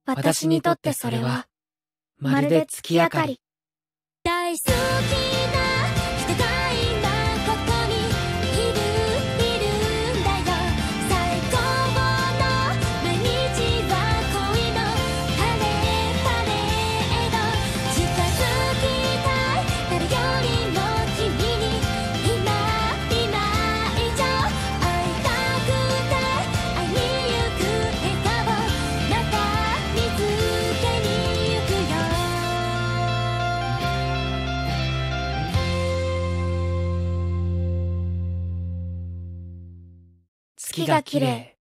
私にとってそれはまるで月明かり。 大好きな人が今ここにいるんだよ。最高の毎日は恋のパレード。近づきたい誰よりも君に今以上会いたくて会いに行く笑顔また見つけに行くよ。 月が綺麗。